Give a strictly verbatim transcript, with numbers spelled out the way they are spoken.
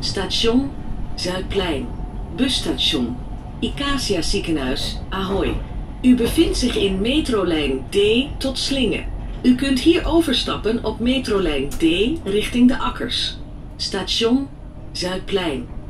Station Zuidplein. Busstation Icacia Ziekenhuis, Ahoy. U bevindt zich in metrolijn D tot Slinge. U kunt hier overstappen op metrolijn D richting de Akkers. Station Zuidplein.